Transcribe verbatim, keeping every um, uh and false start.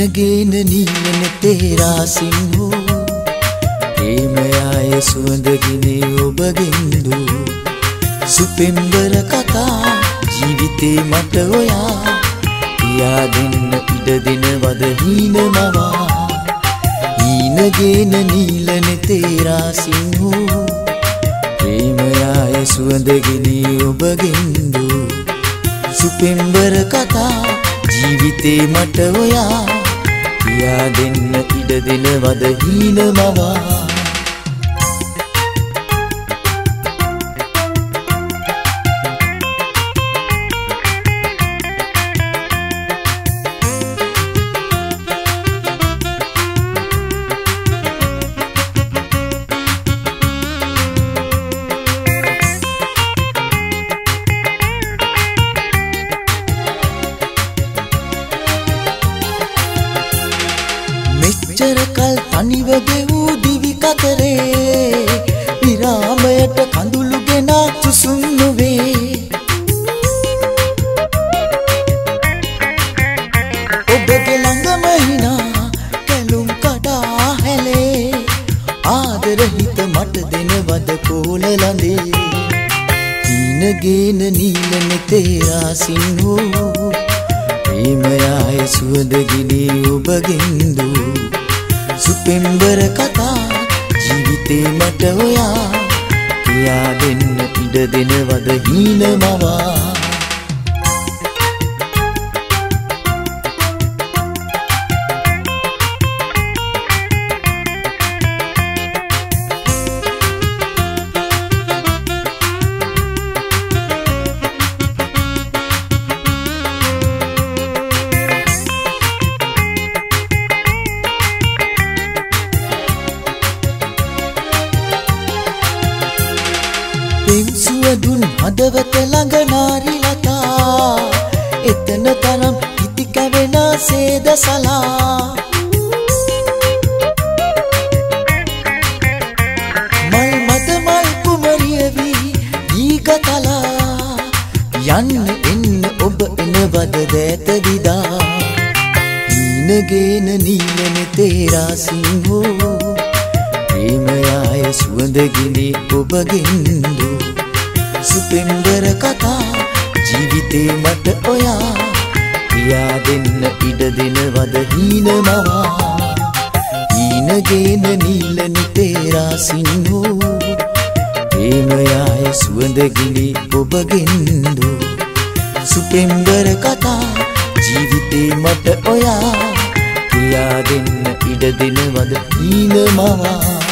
हीनगेन नीलन तेरा सिंहो प्रेमයාය සුවඳගිනේ ඔබගෙන්දු සුපෙම්බර කතා ජීවිතේ මට ඔයා කියා දෙන්න ඉඩ දෙනවද හීන මවා हीनगेन नीलन तेरा सिंहो प्रेमයාය සුවඳගිනේ ඔබගෙන්දු සුපෙම්බර කතා ජීවිතේ මට ඔයා කියා දෙන්න ඉඩ දෙනවද හීන මවා මෙච්චර කල් තනිව ගෙවූ දිවි කතරේ විරාමයට කඳුළු ගෙනා සුසුම් නොවේ ඔබගේ ළඟම හිනා කැලුම් කඩා හැලේ ආදර හිත මට දෙනවද කෝල ළඳේ हीनगेन नीलन तेरा सिंहो प्रेमයාය සුවඳගිනේ ඔබගෙන්දු සුපෙම්බර කතා ජීවිතේ මට ඔයා කියා දෙන්න ඉඩ දෙනවද හීන මවා දුන් හදවත ළඟ නාරි ලතා එතන තරම් හිති කැවෙන සේද සලා මල් මත මල් කුමරිය වී දීගතලා යන්න එන්න ඔබ එනවද දෑත දිදා हीनगेन नीलन तेरा सिंहो प्रेमයාය සුවඳගිනේ ඔබගෙන්දු සුපෙම්බර කතා ජීවිතේ මට ඔයා කියා දෙන්න ඉඩ දෙනවද හීන මවා हीनगेन नीलन तेरा सिंहो प्रेमයාය සුවඳගිනේ ඔබගෙන්දු සුපෙම්බර කතා ජීවිතේ මට ඔයා කියා දෙන්න ඉඩ දෙනවද හීන මවා